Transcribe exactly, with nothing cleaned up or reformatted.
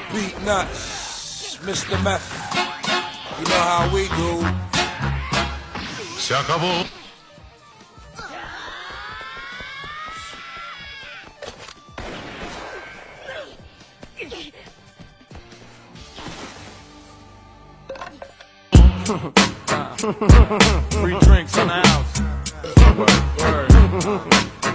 Beat nuts, Mister Meth. You know how we do. Se acabó. Free drinks in the house. Word, word.